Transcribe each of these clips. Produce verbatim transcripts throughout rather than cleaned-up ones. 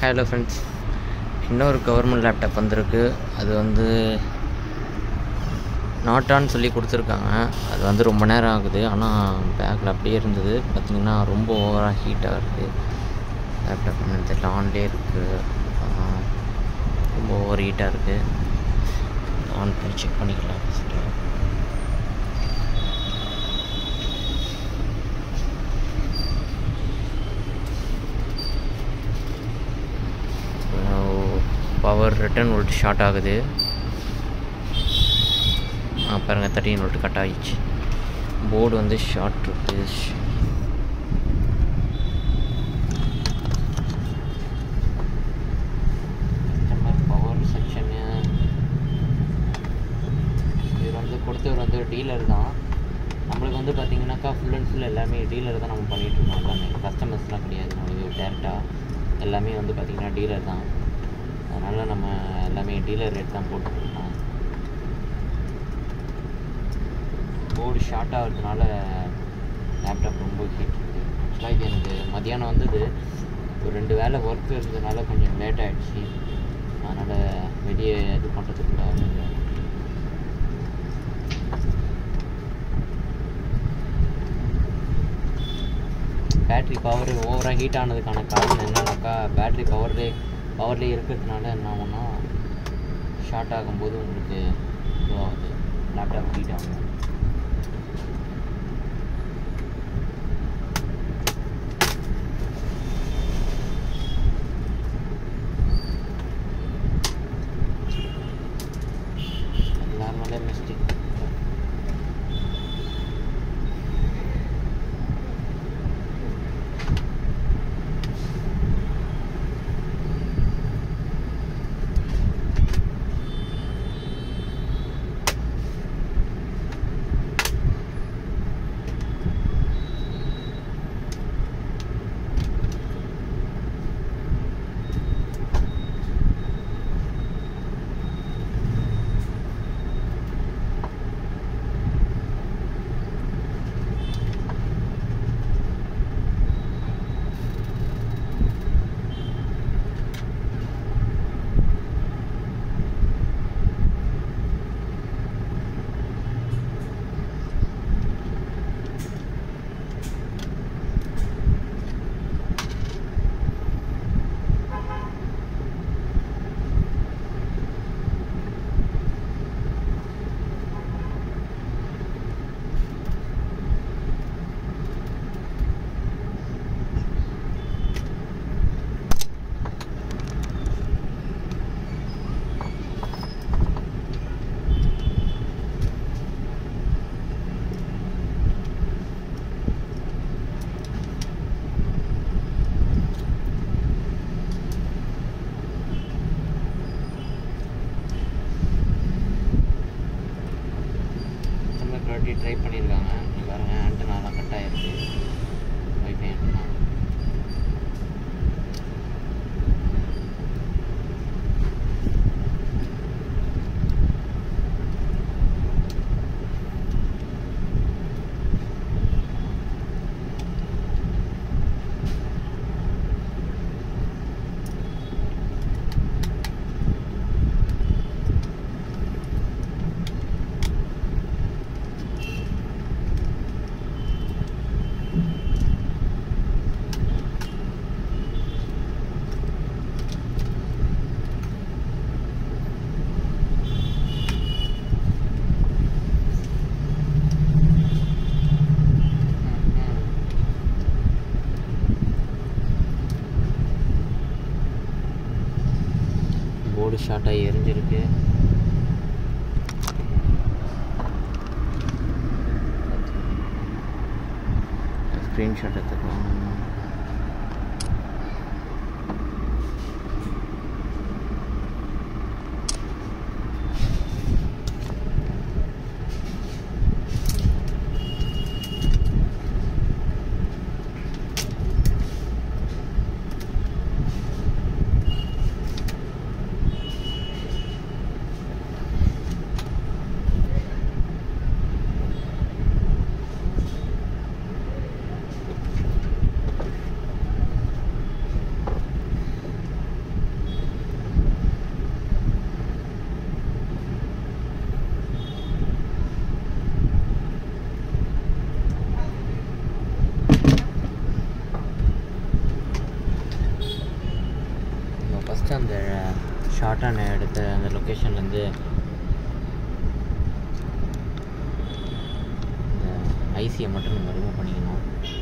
Hello friends, இன்னொரு government laptop வந்திருக்கு. அது வந்து நாட்டான்னு சொல்லி கொடுத்துருக்காங்க. அது வந்து ரொம்ப நேரம் ஆகுது. ஆனால் பேக்கில் அப்படியே இருந்தது. பார்த்திங்கன்னா ரொம்ப ஓவராக ஹீட்டாக இருக்குது. லேப்டாப் என்னன்னு தெரியல, ஆன்லேயே இருக்குது. ரொம்ப ஓவர் ஹீட்டாக இருக்குது. ஆன் பண்ணி செக் பண்ணிக்கலாம் first. Power return volt short ஆகுது. ஆ பாருங்கள், தேர்ட்டின் வோல்ட் கட் ஆகிடுச்சு. போர்டு வந்து ஷார்ட் இருக்குது. பவர் செக்ஷனு இது வந்து கொடுத்தவர் வந்து டீலர் தான். நம்மளுக்கு வந்து பார்த்திங்கனாக்கா ஃபுல் அண்ட் ஃபுல் எல்லாமே டீலர் தான் நம்ம பண்ணிகிட்ருக்கோம். எல்லாமே கஸ்டமர்ஸ்லாம் கிடையாது நம்மளுக்கு. டேரெக்டாக எல்லாமே வந்து பார்த்திங்கன்னா டீலர் தான். அதனால் நம்ம எல்லாமே டீலர் ரேட் தான் போட்டுருக்கோம். போர்டு ஷார்ட் ஆகிறதுனால லேப்டாப் ரொம்ப ஹீட் இருக்குது. ஆக்சுவலாக இது எனக்கு மதியானம் வந்தது. ஒரு ரெண்டு வேலை ஒர்க் இருந்ததுனால கொஞ்சம் லேட் ஆகிடுச்சு. அதனால் வெளியே இது பண்ணுறதுக்குள்ள பேட்ரி பவர் ஓவராக ஹீட் ஆனதுக்கான காரணம் என்னன்னாக்கா, பேட்ரி பவர்லே பவர்லேயே இருக்கிறதுனால என்ன ஆகும்னா, ஷார்ட் ஆகும்போது உங்களுக்கு இதுவாகுது, லேப்டாப் ஹீட் ஆகும். நார்மலாக மிஸ்டேக். ட்ரை பண்ணியிருக்காங்க. நீங்கள் பாருங்கள், ஆண்டனாலாம் கட் ஆகிருக்கு. வைஃபை ஆண்டனா போர்டு ஷார்ட்டாகி எரிஞ்சிருக்கு. ஸ்க்ரீன்ஷாட் எடுத்துக்கலாம். ஜஸ்ட் அந்த ஷார்ட்டாக நான் எடுத்த அந்த லொக்கேஷன்லேருந்து இந்த ஐசியை மட்டும் நம்ம ரிமூவ் பண்ணிக்கணும்.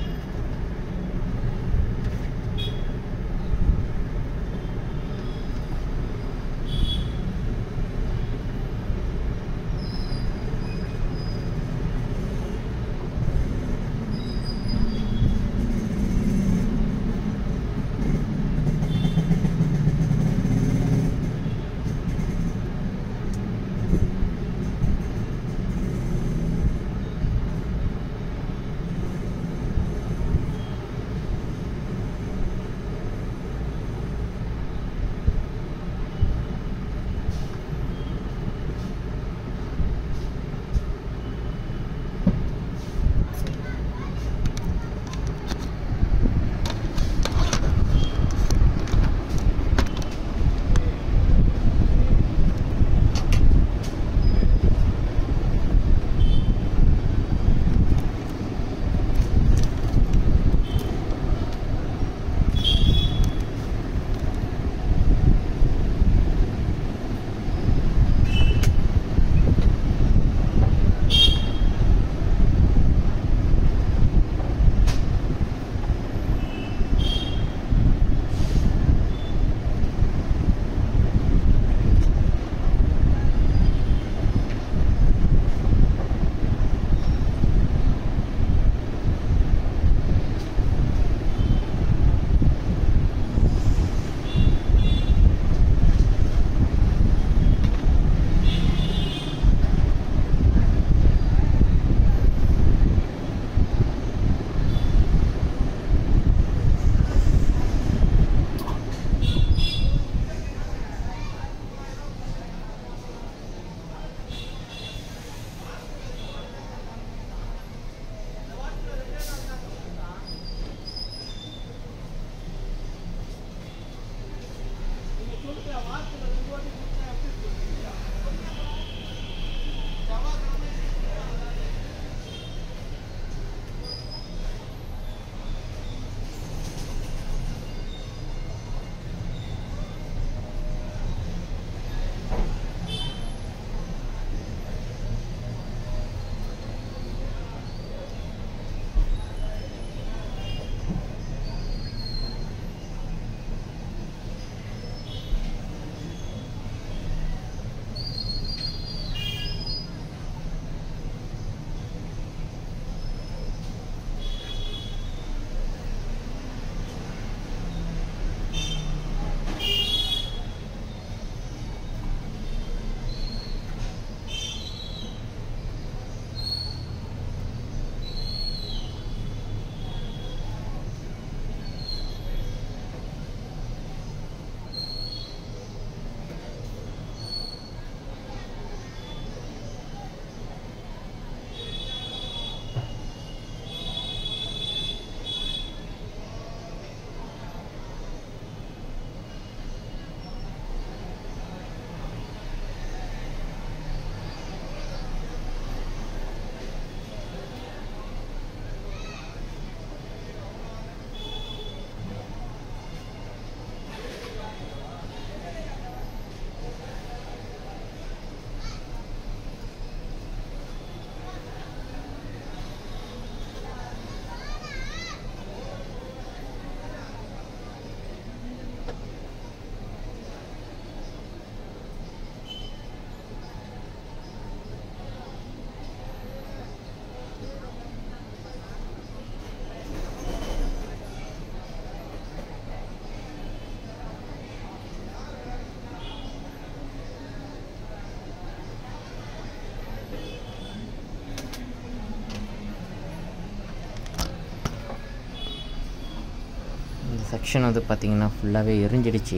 செக்ஷன் வந்து பார்த்திங்கன்னா ஃபுல்லாகவே எரிஞ்சிடுச்சு.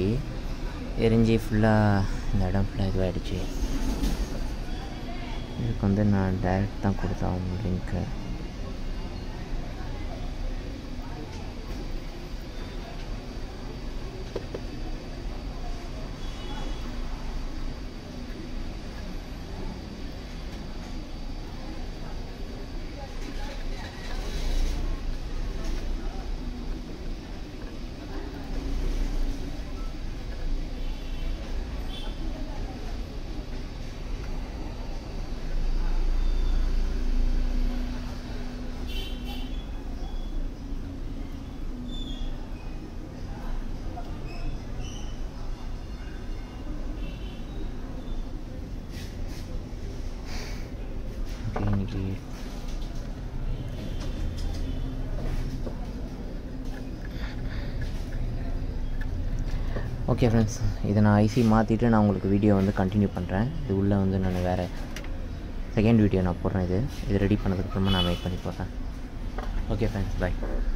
எரிஞ்சு ஃபுல்லாக இந்த இடம் ஃபுல்லாக இதுவாகிடுச்சு. இதுக்கு வந்து நான் டைரக்ட் தான் கொடுத்தேன் அவங்க லிங்க்கு. ஓகே ஃப்ரெண்ட்ஸ், இதை நான் ஐசி மாற்றிட்டு நான் உங்களுக்கு வீடியோ வந்து கண்டினியூ பண்ணுறேன். இது உள்ளே வந்து நான் வேறு செகண்ட் வீடியோ நான் போடுறேன். இது இது ரெடி பண்ணதுக்கப்புறமா நான் வெயிட் பண்ணி போடுறேன். Okay friends, by.